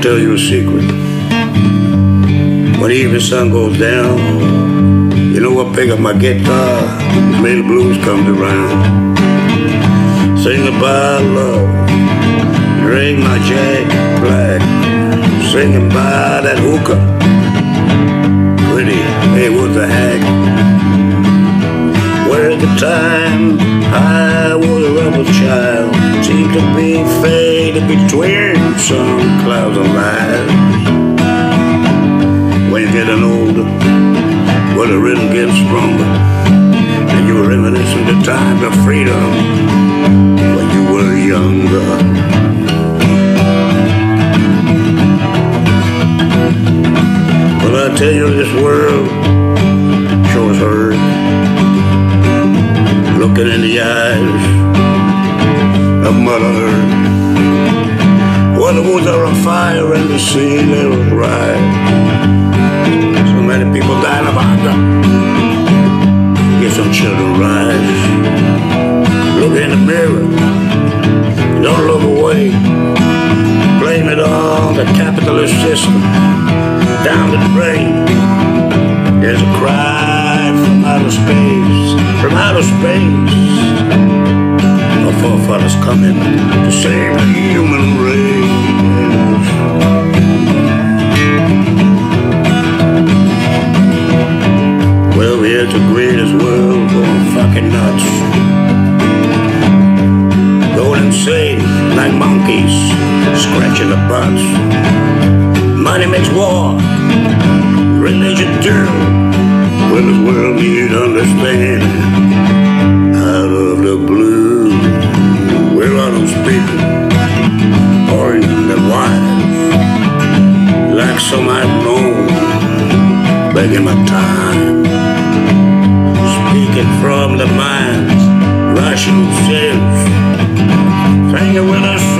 tell you a secret. When the evening sun goes down, you know I pick up my guitar, play the blues comes around. Sing about love, drink my Jack Black, singing by that hookah. Pretty, hey, what the heck? Where at the time I was a rebel child, seemed to be faded between some clouds of light. When you're getting older, well, the rhythm gets stronger, and you're reminiscing the times of freedom when you were younger. Well, I tell you, this world sure is hurt. Looking in the eyes of Mother Earth. Well, the woods are on fire and the sea level's right. So many people dying of hunger. Get some children rise. Look in the mirror. Don't look away. Blame it on the capitalist system. Down the drain. There's a cry from outer space. From outer space. Our forefathers coming to save the human race. Well, here's the greatest world going fucking nuts. Going insane like monkeys, scratching the butts. Money makes war, religion too. Well, this world needs understanding. Out of the blue, where are those people? Orig and Wayn, like some I've known, begging my time. Speaking from the mind's rational sense, singing with us.